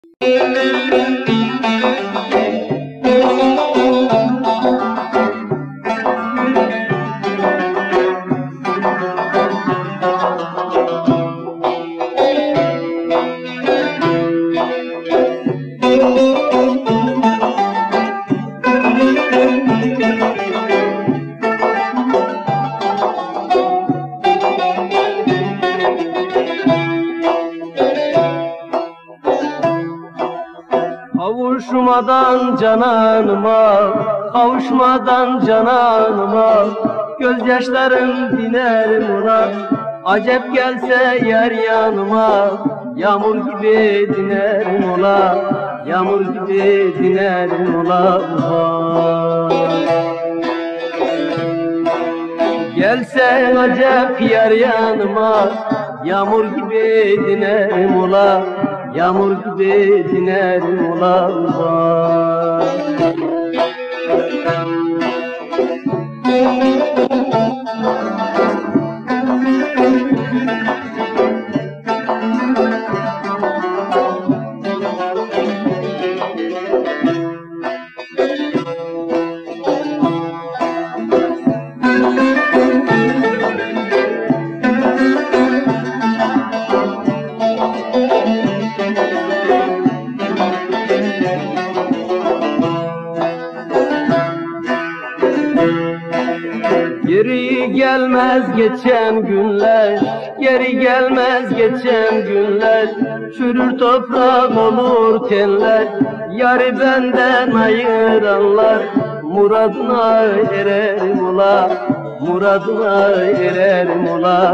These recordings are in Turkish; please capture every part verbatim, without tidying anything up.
Kavuşmadan cananıma, kavuşmadan cananıma, gözyaşlarım diner Murat. Acep gelse yer yanıma, yağmur gibi dinerim ola, yağmur gibi dinerim ola. Gelse acep yer yanıma, yağmur gibi dinerim ola, yağmur gibi dinerim ola. Geri gelmez geçen günler, geri gelmez geçen günler, çürür toprak olur tenler, yarı benden ayıranlar, muradına ererim ola, muradına ererim ola.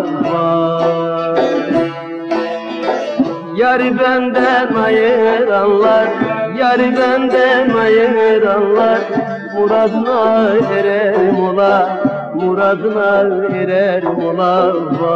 Yarı benden ayıranlar, yarı benden ayıranlar, muradına ererim ola, muradına ererim ola.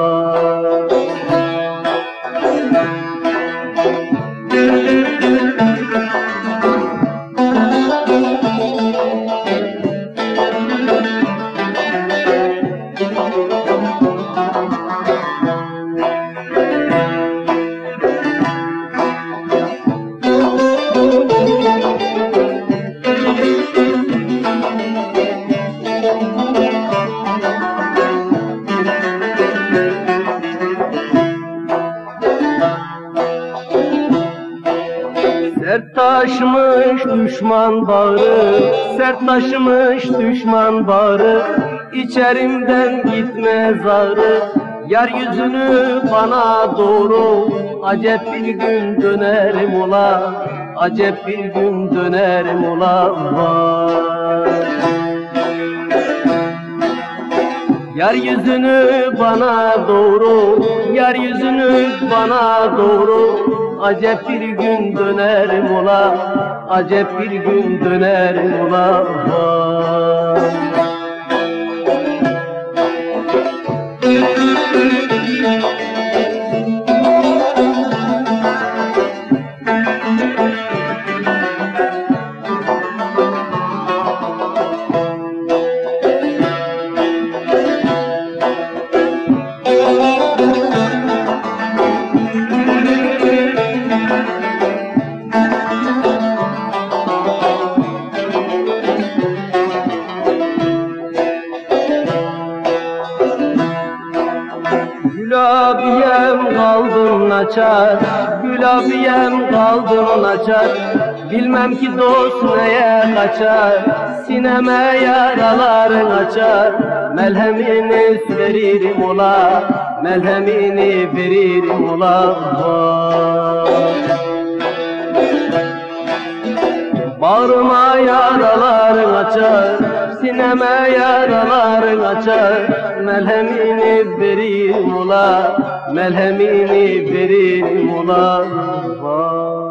Sert taşımış düşman bağrı, sert taşımış düşman bağrı, İçerimden gitmez ağrı, yeryüzünü bana doğru, acep bir gün dönerim ola, acep bir gün dönerim ola. Yeryüzünü bana doğru, yeryüzünü bana doğru, acep bir gün dönerim ola, acep bir gün dönerim ola. Gülabiyem kaldım naçar, gülabiyem kaldım naçar, bilmem ki dost neye kaçar, sineme yaraların açar, melhemini veririm ola, melhemini veririm ola. Bağrıma yaraların açar, sineme yaraların açar, melhemini veririm ola, melhemini veririm ola.